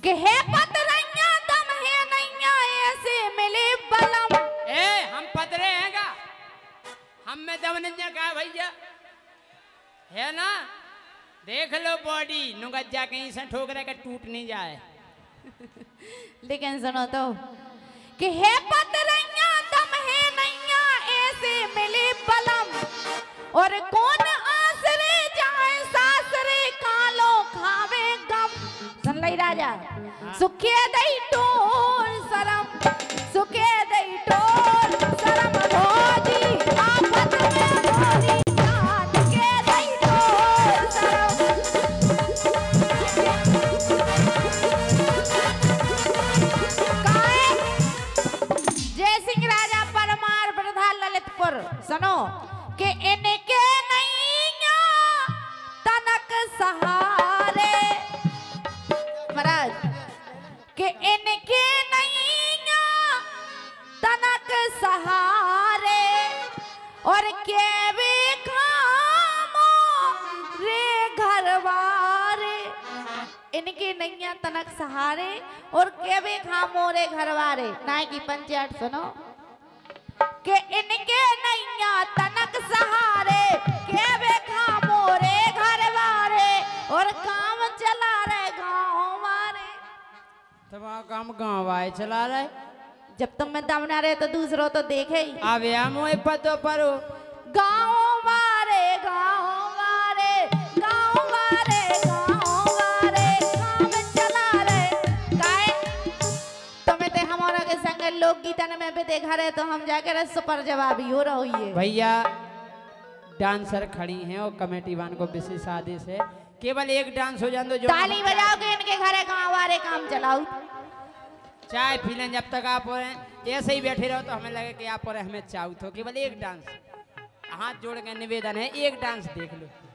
कि है पतरैया दम है नैया ऐसे मिले बलम। ए हम पतरे हैं का, हम में दम नहीं का भैया है ना। देख लो बॉडी नुगज्जा कहीं से ठोकरे का टूट नहीं जाए। लेकिन सुनो तो कि है पतरैया दम है नैया ऐसे मिले बलम। और कौन आसरे जाए सासरे कालो खावे गम। सुन लई राजा सुखे दई टोर शरम, सुखे दई टोर शरम भोजी आफत में भोरी जान के दई टोर शरम। काहे जय सिंह राजा परमार प्रधा ललितपुर सुनो कि इनके नैया तनक सहारे महाराज कि इनके नैया तनक सहारे। और के वे खामो रे घरवारे। इनके नैया तनक सहारे और के वे खामो रे घरवारे। नाय की पंचायत सुनो कि इनके नैया तनक सहारे के वे खामो रे घरवारे। और काम चला रहे गाँव वारे। तब काम गाँव आए चला रहे। जब तुम में दम ना रहे तो दूसरों तो देखे ही। अब हम पतो परो गाँव वारे गाँव वारे गाँव वारे गाँव वारे काम चला रहे। काहे तुम्हें ते हमारा के संग लोकगीतन में भी देखा रहे तो हम जाके रस पर जवाबी हो रही है। भैया डांसर खड़ी हैं और कमेटी वान को विशेष आदेश है केवल एक डांस हो जाए तो जो ताली बजाओ के इनके घरे गाँव वारे काम चलाओ। चाय पी लें जब तक आप और ऐसे ही बैठे रहो तो हमें लगे कि आप और हमें चाहूँ तो केवल एक डांस हाथ जोड़ के निवेदन है एक डांस देख लो।